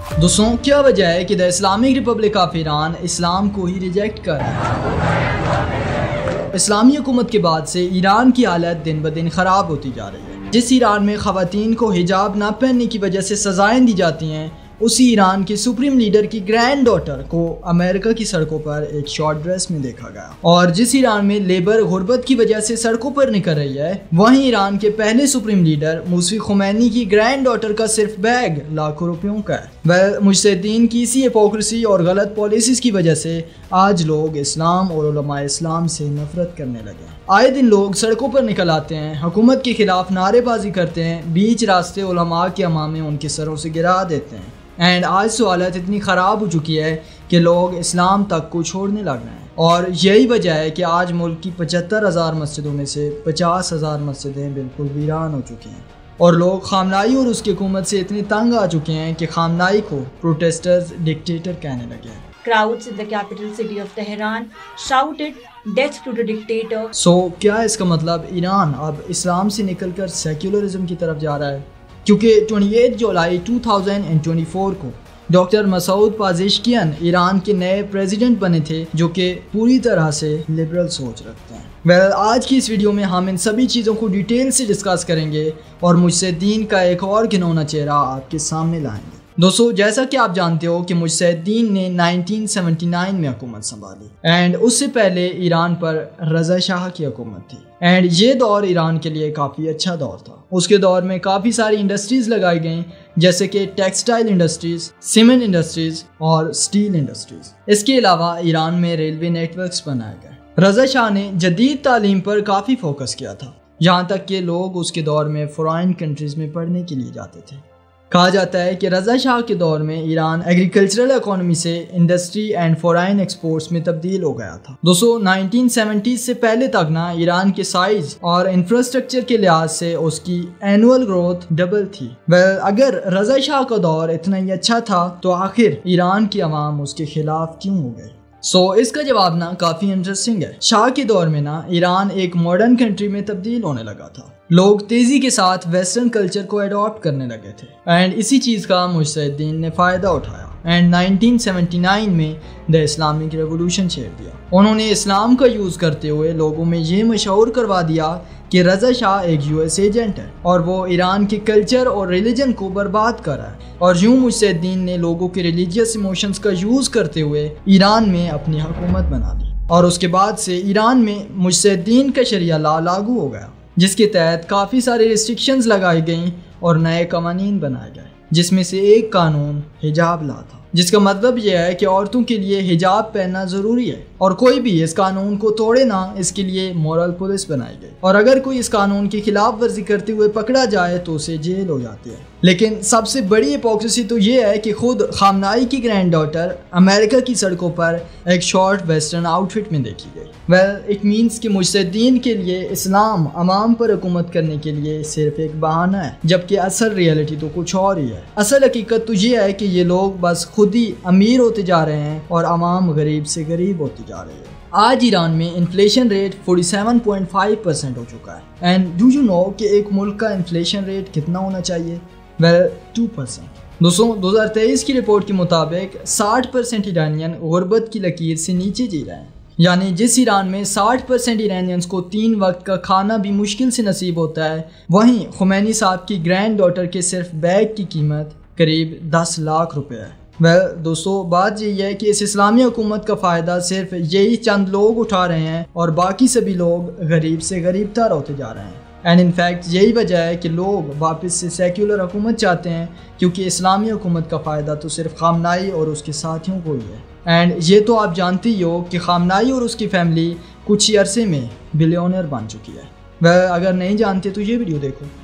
دوستوں کیا وجہ ہے کہ the Islamic Republic of Iran اسلام کو ہی ریجیکٹ کر رہا ہے؟ اسلامی حکومت کے بعد سے ایران کی حالت دن بدن خراب ہوتی جا رہی ہے۔ جس ایران میں خواتین کو حجاب نہ پہننے کی وجہ سے سزائیں دی جاتی ہیں، اسی ایران کے سپریم لیڈر کی گرینڈ ڈاٹر کو امریکہ کی سڑکوں پر ایک شارٹ ڈریس میں دیکھا گیا۔ اور جس ایران میں لیبر غربت کی وجہ سے سڑکوں پر نکل رہی ہے، وہیں ایران کے پہلے سپریم لیڈر موسوی خمینی کی گرینڈ ڈاٹر کا صرف بیگ لاکھوں روپیوں کا ہے۔ مجتہدین کی اسی ہپوکریسی اور غلط پالیسیز کی وجہ سے آج لوگ اسلام اور علماء اسلام سے نفرت کرنے لگے۔ آئے دن لوگ سڑکوں پر نکل آتے ہیں، حکومت کے خلاف نعرے بازی کرتے ہیں، بیچ راستے علماء کے امامے ان کے سروں سے گرا دیتے ہیں۔ آج تو حالت اتنی خراب ہو چکی ہے کہ لوگ اسلام تک کو چھوڑنے لگ رہے ہیں، اور یہی وجہ ہے کہ آج ملک کی 75,000 مسجدوں میں سے 50,000 مسجدیں بالکل ویران ہو چکی ہیں، اور لوگ خامنائی اور اس کی حکومت سے اتنے تنگ آ چکے ہیں کہ خامنائی کو پروٹیسٹرز ڈکٹیٹر کہنے لگے ہیں۔ Crowds in the capital city of Tehran shouted death to the dictator. کیا اس کا مطلب ایران اب اسلام سے نکل کر سیکولرزم کی طرف جا رہا ہے؟ کیونکہ 28 جولائی 2024 کو ڈاکٹر مسعود پازیشکیان ایران کے نئے پریزیڈنٹ بنے تھے، جو کہ پوری طرح سے لبرل سوچ رکھتے ہیں۔ آج کی اس ویڈیو میں ہم ان سبھی چیزوں کو ڈیٹیل سے ڈسکس کریں گے اور مجتہدین کا ایک اور گھنونا چہرہ آپ کے سامنے لائیں گے۔ دوستو جیسا کہ آپ جانتے ہو کہ مجتہدین نے 1979 میں حکومت سنبھالی، اس سے پہلے ایران پر رضا شاہ کی حکومت تھی، یہ دور ایران کے لیے کافی اچھا دور تھا۔ اس کے دور میں کافی ساری انڈسٹریز لگائی گئیں، جیسے کہ ٹیکسٹائل انڈسٹریز، سیمنٹ انڈسٹریز اور سٹیل انڈسٹریز۔ اس کے علاوہ ایران میں ریلوے نیٹ ورکس بنائے گئے۔ رضا شاہ نے جدید تعلیم پر کافی فوکس کیا تھا، یہاں تک کہ لوگ اس کے دور میں فورین کنٹریز میں پڑھنے کے لیے جاتے تھے۔ کہا جاتا ہے کہ رضا شاہ کے دور میں ایران ایگریکلچرل اکانومی سے انڈسٹری اینڈ فورین ایکسپورٹس میں تبدیل ہو گیا تھا۔ 1970 سے پہلے تک ایران کے سائز اور انفراسٹرکچر کے لحاظ سے اس کی اینول گروتھ ڈبل تھی۔ اگر رضا شاہ کا دور اتنا ہی اچھا تھا تو آخر ایران کی عوام اس کے خلاف کیوں ہو گئے؟ اس کا جواب کافی انٹرسٹنگ ہے۔ شاہ کے دور میں ایران ایک ماڈرن کنٹری میں تبدیل ہونے لگا تھا، لوگ تیزی کے ساتھ ویسٹرن کلچر کو اڈاپٹ کرنے لگے تھے، اسی چیز کا مجتہدین نے فائدہ اٹھایا۔ 1979 میں دا اسلامک ریولوشن چھیڑ دیا۔ انہوں نے اسلام کا یوز کرتے ہوئے لوگوں میں یہ مشہور کروا دیا کہ رضا شاہ ایک US ایجنٹ ہے اور وہ ایران کے کلچر اور ریلیجن کو برباد کر رہا ہے، اور یوں مجتہدین نے لوگوں کے ریلیجیس ایموشنز کا یوز کرتے ہوئے ایران میں اپنی حکومت بنا لی، اور اس کے بعد سے ایران میں مجتہدین کا شریعہ لا لاگو ہو گیا، جس کے تحت کافی سارے ریسٹرکشنز لگائی گئیں اور نئے قوانین بنائے گئے، جس میں سے ایک قانون حجاب لا تھا، جس کا مطلب یہ ہے کہ عورتوں کے لیے حجاب پہننا ضروری ہے، اور کوئی بھی اس قانون کو توڑے نہ، اس کے لیے مورل پولیس بنائی گئی، اور اگر کوئی اس قانون کی خلاف ورزی کرتے ہوئے پکڑا جائے تو اسے جیل ہو جاتی ہے۔ لیکن سب سے بڑی ہپوکریسی تو یہ ہے کہ خود خامنائی کی گرینڈ ڈاٹر امریکہ کی سڑکوں پر ایک شارٹ ویسٹرن آؤٹ فٹ میں دیکھی گئی۔ اٹ مینس کہ مجتہدین کے لیے اسلام عوام پر حکومت کرنے کے لیے صرف ایک بہانہ ہے، جبکہ اصل ریئلٹی تو کچھ اور ہی ہے۔ اصل حقیقت تو یہ ہے کہ یہ لوگ بس خود ہی امیر ہوتے جا رہے ہیں اور عوام غریب سے غریب ہوتی جا رہی ہے۔ آج ایران میں انفلیشن ریٹ 47.5% ہو چکا ہے، اینڈ ڈو یو نو کہ ایک ملک کا انفلیشن ریٹ کتنا ہونا چاہیے؟ 2%۔ دوستوں 2023 کی رپورٹ کے مطابق 60% ایرانین غربت کی لکیر سے نیچے جی رہے ہیں، یعنی جس ایران میں 60% ایرانینز کو 3 وقت کا کھانا بھی مشکل سے نصیب ہوتا ہے، وہیں خمینی صاحب کی گرینڈ ڈاٹر کے صرف بیگ کی قیمت قریب 10 لاکھ روپے ہے۔ دوستو بات یہی ہے کہ اس اسلامی حکومت کا فائدہ صرف یہی چند لوگ اٹھا رہے ہیں، اور باقی سبھی لوگ غریب سے غریب تر ہوتے جا رہے ہیں۔ ان فیکٹ یہی وجہ ہے کہ لوگ واپس سے سیکولر حکومت چاہتے ہیں، کیونکہ اسلامی حکومت کا فائدہ تو صرف خامنائی اور اس کے ساتھیوں کو ہی ہے۔ یہ تو آپ جانتے ہی ہو کہ خامنائی اور اس کی فیملی کچھ ہی عرصے میں بلیونر بن چکی ہے۔ اگر نہیں جانتے تو یہ ویڈیو دیکھو۔